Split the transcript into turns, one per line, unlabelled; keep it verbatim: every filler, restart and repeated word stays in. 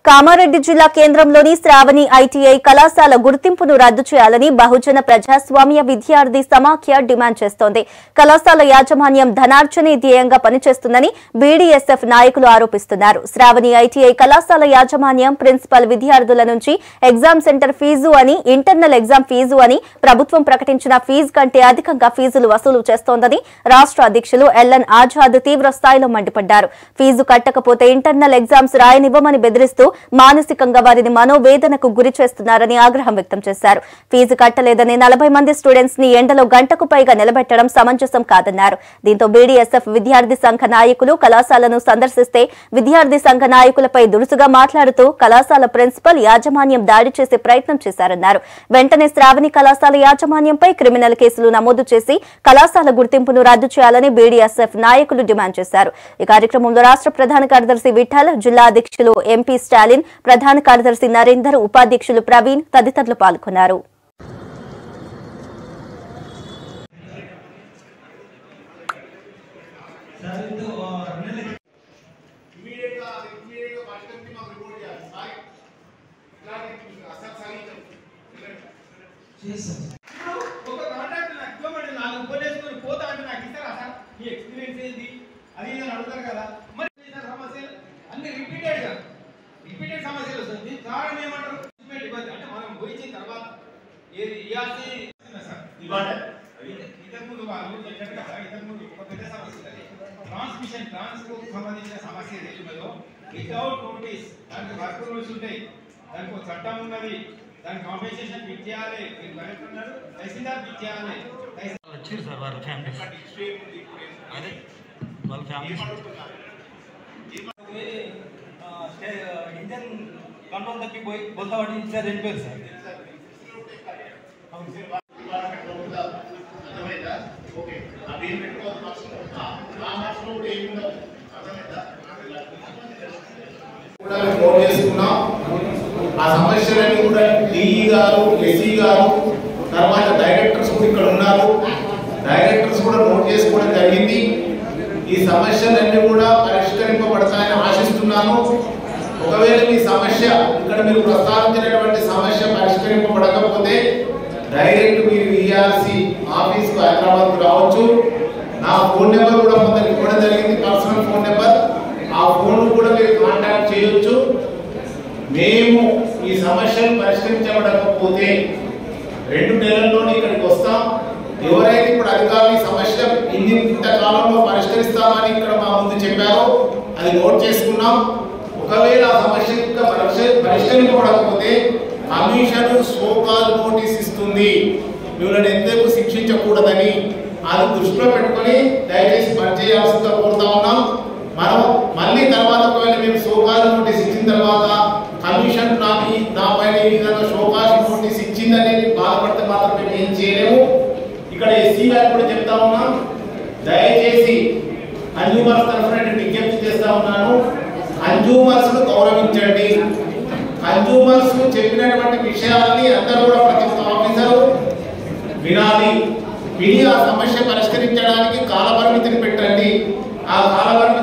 కామారెడ్డి జిల్లా కేంద్రంలోని శ్రావణి ఐటీఐ కళాశాల గుర్తింపును రద్దు చేయాలని బహుజన ప్రజాస్వామ్య విద్యార్థి సమాఖ్య డిమాండ్ చేస్తోంది. కళాశాల యాజమాన్యం ధనార్జనే ధ్యేయంగా పనిచేస్తుందని బీడీఎస్ఎఫ్ నాయకులు ఆరోపిస్తున్నారు. శ్రావణి ఐటీఐ కళాశాల యాజమాన్యం ప్రిన్సిపల్ విద్యార్థుల నుంచి ఎగ్జామ్ సెంటర్ ఫీజు అని, ఇంటర్నల్ ఎగ్జామ్ ఫీజు అని ప్రభుత్వం ప్రకటించిన ఫీజు కంటే అధికంగా ఫీజులు వసూలు చేస్తోందని రాష్ట్ర అధ్యక్షులు ఎల్ఎన్ ఆజాద్ తీవ్ర స్థాయిలో మండిపడ్డారు. ఫీజు కట్టకపోతే ఇంటర్నల్ ఎగ్జామ్స్ రాయనివ్వమని బెదిరిస్తూ మానసికంగా వారిని మనోవేదనకు గురి చేస్తున్నారని ఆగ్రహం వ్యక్తం చేశారు. ఫీజు కట్టలేదని నలభై మంది స్టూడెంట్స్ ని ఎండలో గంటకు పైగా నిలబెట్టడం సమంజసం కాదన్నారు. దీంతో బీడీఎస్ఎఫ్ విద్యార్థి సంఘ నాయకులు కళాశాలను సందర్శిస్తే విద్యార్థి సంఘ నాయకులపై దురుసుగా మాట్లాడుతూ కళాశాల ప్రిన్సిపల్ యాజమాన్యం దాడి చేసే ప్రయత్నం చేశారన్నారు. వెంటనే శ్రావణి కళాశాల యాజమాన్యంపై క్రిమినల్ కేసులు నమోదు చేసి కళాశాల గుర్తింపును రద్దు చేయాలని బీడీఎస్ఎఫ్ నాయకులు డిమాండ్ చేశారు. ఈ కార్యక్రమంలో రాష్ట్ర ప్రధాన కార్యదర్శి విఠల్, జిల్లా అధ్యక్షులు ఎంపీ స్టాలిన్, ప్రధాన కార్యదర్శి నరేందర్, ఉపాధ్యక్షులు ప్రవీణ్ తదితరులు పాల్గొన్నారు.
రిపీటెడ్ సమస్యలు వస్తుంది. కారణం ఏమంటారు? అంటే మనం పోయించిన తర్వాత ఇంతకుముందు వాళ్ళు చెప్పారు కదా, ఇంతకుముందు ఒక పెద్ద సమస్య ట్రాన్స్మిషన్ ట్రాన్స్పోర్ట్ సంబంధించిన సమస్య ఏదో వితౌట్ నోటీస్ దానికి వర్క్ రూల్స్ ఉంటాయి, దానికి ఒక చట్టం ఉన్నది, దానికి కాంపెన్సేషన్ ఫిట్ చేయాలి. మీరు కలెక్టర్ ఉన్నారు, తహసీల్దార్ ఫిట్ చేయాలి.
వచ్చారు సార్ వాళ్ళ ఫ్యామిలీ, అదే వాళ్ళ ఫ్యామిలీ इंजन कंट्रोल तक की बोलता वाली इधर रेंज पे सर
ओके अभी मेट्रो ఆ మార్క్స్ లో ఏముందో అర్థమైందా కూడా నోట్ చేసుకున్నాం. ఆ సమస్యలన్నీ కూడా డిఈ గారు, ఎస్ఈ గారు, తర్వాత డైరెక్టర్స్ కూడా ఇక్కడ ఉన్నారు. డైరెక్టర్స్ కూడా నోట్ చేసుకోవడం జరిగింది. ఈ సమస్యలన్నీ కూడా పరిష్కరింపబడతాయని ఆశిస్తున్నాను. ఒకవేళ మీ సమస్య ఇక్కడ మీరు ప్రస్తావించినటువంటి సమస్య పరిష్కరింపబడకపోతే డైరెక్ట్ మీరు ఈఆర్సీ ఆఫీస్కు హైదరాబాద్కు రావచ్చు. నా ఫోన్ నెంబర్ కూడా కొందరికి ఇవ్వడం జరిగింది, పర్సనల్ ఫోన్ నెంబర్. ఆ ఫోన్ కూడా మీరు కాంటాక్ట్ చేయొచ్చు. మేము ఈ సమస్యను పరిష్కరించబడకపోతే రెండు నెలల్లోనే ఇక్కడికి వస్తాం. ఎవరైతే ఇప్పుడు అధికారులు ఈ సమస్య ఇన్ని ఇంత కాలంలో పరిష్కరిస్తామని ఇక్కడ మా ముందు చెప్పారో అది నోట్ చేసుకున్నాం. ఒకవేళ ఆ సమస్య పరిష్కరింపబడకపోతే కమిషన్ సోకాల్ నోటీస్ ఇస్తుంది, మిమ్మల్ని ఎందుకు శిక్షించకూడదని. అది దృష్టిలో పెట్టుకొని దయచేసి పనిచేయాల్సిందిగా కోరుతా ఉన్నాం. మనం మళ్ళీ తర్వాత ఒకవేళ మేము సోకాల్ నోటీస్ ఇచ్చిన తర్వాత కమిషన్ నాకు నా పైన ఈ విధంగా సోకాల్ నోటీస్ ఇచ్చిందని బాధపడితే మాత్రం మేము ఏం చేయలేము. ఇక్కడ ఎస్సీ గారు కూడా చెప్తా ఉన్నాం, దయచేసి కన్జ్యూమర్స్ తరఫున నేను విజ్ఞప్తి చేస్తా ఉన్నాను, కన్జ్యూమర్స్ ను గౌరవించండి. కన్జ్యూమర్స్ చెప్పినటువంటి విషయాలని అందరూ కూడా ప్రతి ఒక్క ఆఫీసరు వినాలి. విని ఆ సమస్య పరిష్కరించడానికి కాలపరిమితిని పెట్టండి. ఆ కాలపరిమితి